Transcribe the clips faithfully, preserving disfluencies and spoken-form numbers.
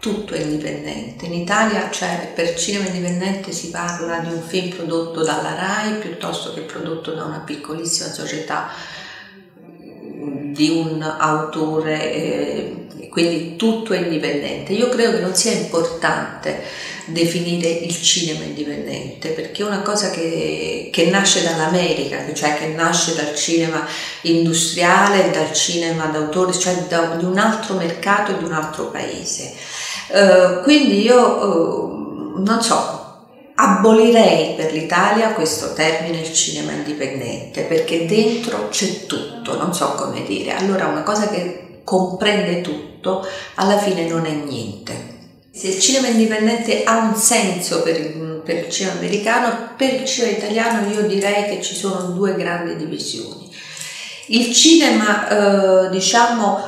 tutto è indipendente. In Italia, cioè, per cinema indipendente si parla di un film prodotto dalla RAI piuttosto che prodotto da una piccolissima società di un autore, eh, quindi tutto è indipendente. Io credo che non sia importante definire il cinema indipendente, perché è una cosa che, che nasce dall'America, cioè che nasce dal cinema industriale, dal cinema d'autore, cioè da, di un altro mercato e di un altro paese. Uh, quindi io uh, non so, abolirei per l'Italia questo termine, il cinema indipendente, perché dentro c'è tutto, non so come dire. Allora una cosa che comprende tutto alla fine non è niente. Se il cinema indipendente ha un senso per il, per il cinema americano, per il cinema italiano io direi che ci sono due grandi divisioni. Il cinema, eh, diciamo,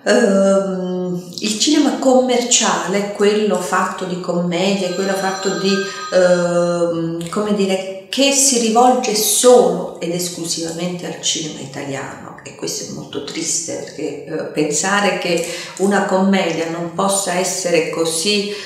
eh, il cinema commerciale, quello fatto di commedie, quello fatto di, eh, come dire, che si rivolge solo ed esclusivamente al cinema italiano, e questo è molto triste, perché eh, pensare che una commedia non possa essere così eh,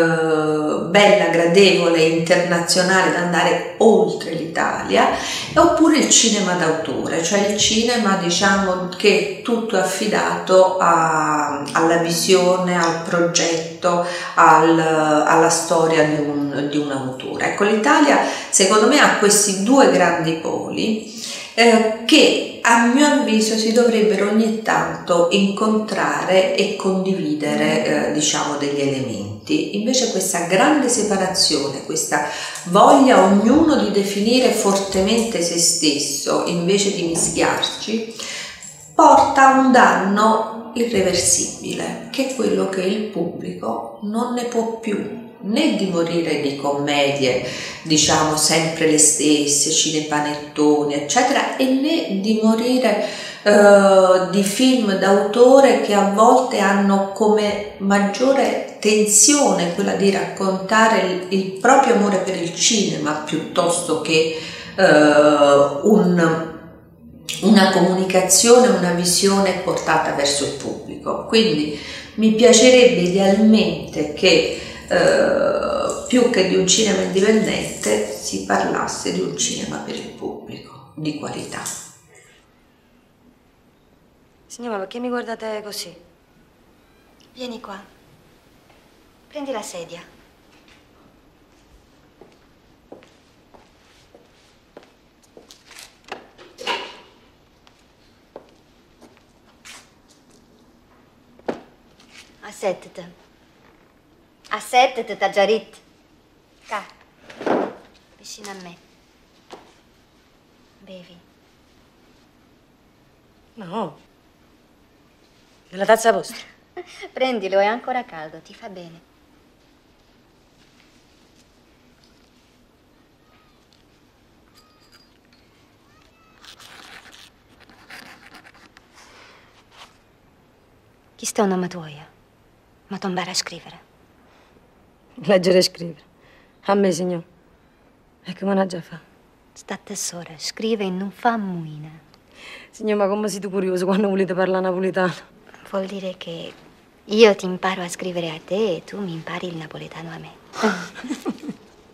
bella, gradevole, internazionale da andare oltre l'Italia, oppure il cinema d'autore, cioè il cinema, diciamo, che tutto è affidato a, alla visione, al progetto, al, alla storia di un, di un autore. Ecco, l'Italia secondo me ha questi due grandi poli eh, che a mio avviso si dovrebbero ogni tanto incontrare e condividere eh, diciamo degli elementi. Invece questa grande separazione, questa voglia ognuno di definire fortemente se stesso invece di mischiarci, porta a un danno irreversibile, che è quello che il pubblico non ne può più, né di morire di commedie, diciamo sempre le stesse, cinepanettoni, eccetera, e né di morire eh, di film d'autore che a volte hanno come maggiore tensione quella di raccontare il, il proprio amore per il cinema piuttosto che eh, un una comunicazione, una visione portata verso il pubblico. Quindi mi piacerebbe idealmente che eh, più che di un cinema indipendente si parlasse di un cinema per il pubblico, di qualità. Signora, perché mi guardate così? Vieni qua. Prendi la sedia. Assettete. Assettete, Tajarit. Ca. Vicino a me. Bevi. No. È la tazza vostra. Prendilo, è ancora caldo, ti fa bene. Chi sta una matuoia? Ma tu impara a scrivere. Leggere e scrivere. A me, signor. E come non già fa? Sta tesoro, scrive e non fa muina. Signor, ma come siete curioso quando volete parlare napoletano? Vuol dire che io ti imparo a scrivere a te e tu mi impari il napoletano a me.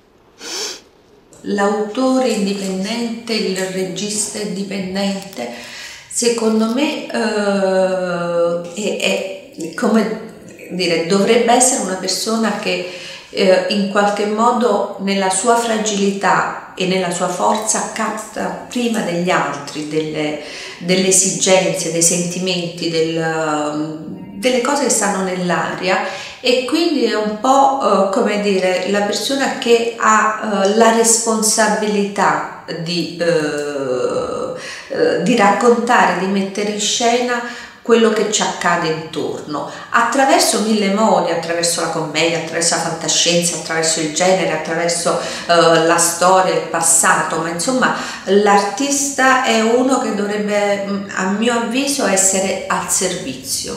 L'autore indipendente, il regista indipendente, secondo me eh, è, è come dire, dovrebbe essere una persona che eh, in qualche modo nella sua fragilità e nella sua forza capta prima degli altri delle, delle esigenze, dei sentimenti, del, delle cose che stanno nell'aria, e quindi è un po' eh, come dire la persona che ha eh, la responsabilità di, eh, eh, di raccontare, di mettere in scena quello che ci accade intorno, attraverso mille modi, attraverso la commedia, attraverso la fantascienza, attraverso il genere, attraverso uh, la storia, il passato, ma insomma l'artista è uno che dovrebbe, a mio avviso, essere al servizio.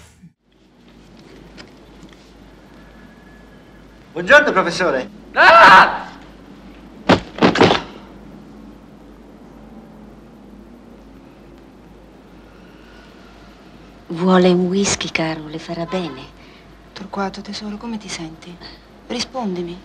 Buongiorno, professore. Ah! Vuole un whisky, caro, le farà bene. Torquato, tesoro, come ti senti? Rispondimi.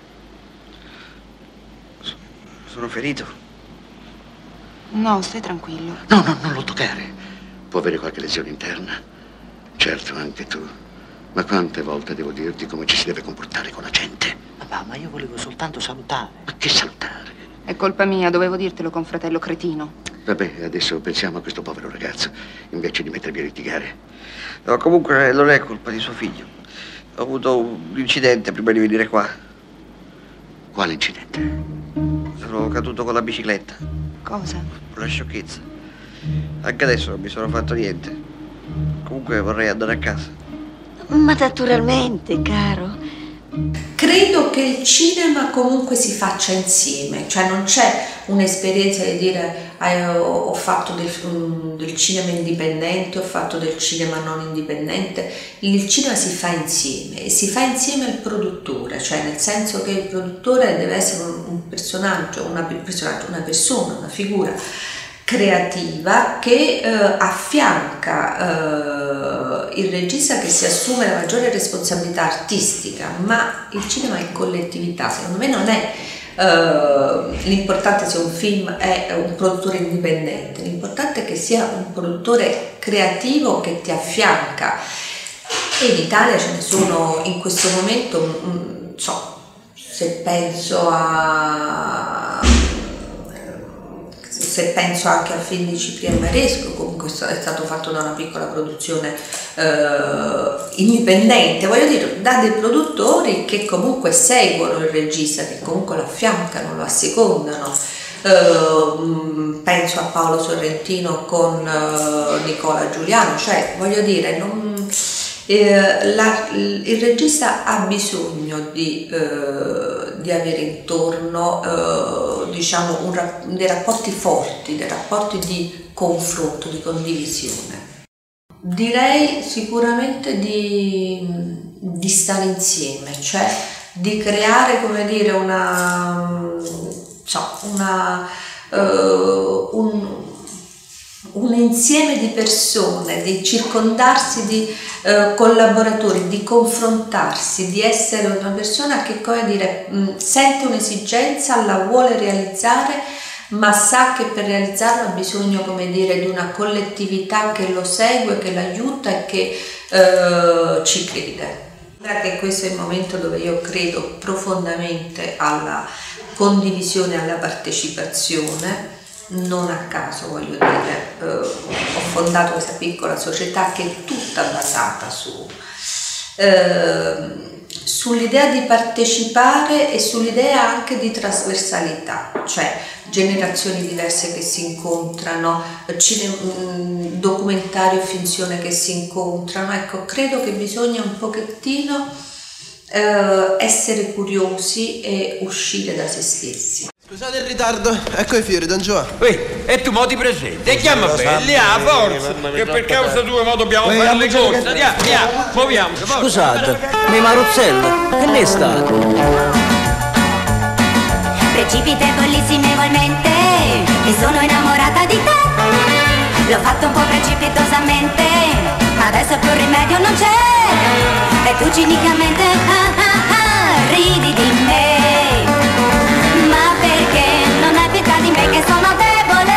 So- sono ferito. No, stai tranquillo. No, no, non lo toccare. Può avere qualche lesione interna. Certo, anche tu. Ma quante volte devo dirti come ci si deve comportare con la gente? Papà, ma io volevo soltanto salutare. Ma che salutare? È colpa mia, dovevo dirtelo con fratello cretino. Vabbè, adesso pensiamo a questo povero ragazzo, invece di mettervi a litigare. No, comunque non è colpa di suo figlio. Ho avuto un incidente prima di venire qua. Quale incidente? Sono caduto con la bicicletta. Cosa? Una sciocchezza. Anche adesso non mi sono fatto niente. Comunque vorrei andare a casa. Ma naturalmente, caro. Credo che il cinema comunque si faccia insieme, cioè non c'è un'esperienza di dire ah, ho fatto del, del cinema indipendente, ho fatto del cinema non indipendente. Il cinema si fa insieme e si fa insieme al produttore, cioè nel senso che il produttore deve essere un, un personaggio, una, personaggio, una persona, una figura creativa che eh, affianca eh, il regista che si assume la maggiore responsabilità artistica, ma il cinema è collettività, secondo me non è eh, l'importante se un film è un produttore indipendente, l'importante è che sia un produttore creativo che ti affianca e in Italia ce ne sono in questo momento, non so, se penso a... se penso anche al film di Cipriano Maresco, comunque è stato fatto da una piccola produzione eh, indipendente, voglio dire, da dei produttori che comunque seguono il regista, che comunque lo affiancano, lo assecondano. Eh, penso a Paolo Sorrentino con eh, Nicola Giuliano, cioè voglio dire, non, eh, la, il regista ha bisogno di, eh, di avere intorno eh, diciamo un, dei rapporti forti, dei rapporti di confronto, di condivisione. Direi sicuramente di, di stare insieme, cioè di creare, come dire, una, so, una uh, un, un insieme di persone, di circondarsi di uh, collaboratori, di confrontarsi, di essere una persona che, come dire, mh, sente un'esigenza, la vuole realizzare, ma sa che per realizzarlo ha bisogno, come dire, di una collettività che lo segue, che l'aiuta e che uh, ci crede. Che questo è il momento dove io credo profondamente alla condivisione, alla partecipazione. Non a caso, voglio dire, eh, ho fondato questa piccola società che è tutta basata su, eh, sull'idea di partecipare e sull'idea anche di trasversalità, cioè generazioni diverse che si incontrano, cine, documentario e finzione che si incontrano. Ecco, credo che bisogna un pochettino eh, essere curiosi e uscire da se stessi. Scusate il ritardo, ecco i fiori, Don Gioà. Ehi, e tu mo ti presenti? E chiama belli, ah, forza! Che per causa tua mo dobbiamo Ehi, fare le andiamo, corse. Andiamo, andiamo, muoviamoci, forza. Scusate, mi Maruzzello, che ne è stato? Precipita bollissimevolmente e sono innamorata di te. L'ho fatto un po' precipitosamente, ma adesso più rimedio non c'è. E tu cinicamente ah, ah, ah, ridi di me. Ma perché non hai pietà di me che sono debole?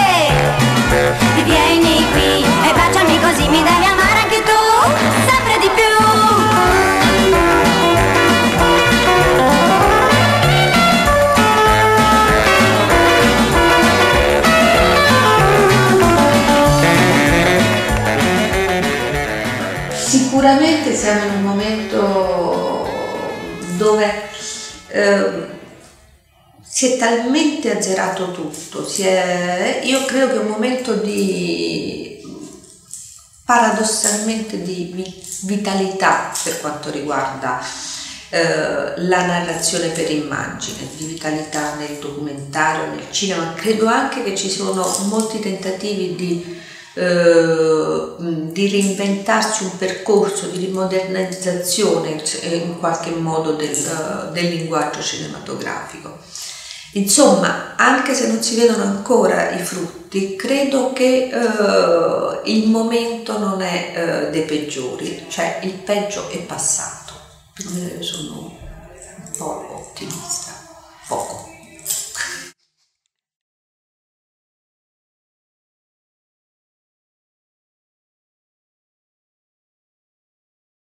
Vieni qui e baciami così mi devi amare anche tu, sempre di più. Sicuramente siamo in un momento dove eh, si è talmente azzerato tutto, si è, io credo che è un momento di paradossalmente di vitalità per quanto riguarda eh, la narrazione per immagine, di vitalità nel documentario, nel cinema. Credo anche che ci sono molti tentativi di Uh, di reinventarsi un percorso di rimodernizzazione in qualche modo del, uh, del linguaggio cinematografico. Insomma, anche se non si vedono ancora i frutti, credo che uh, il momento non è uh, dei peggiori, cioè il peggio è passato. Io sono un po' ottimista.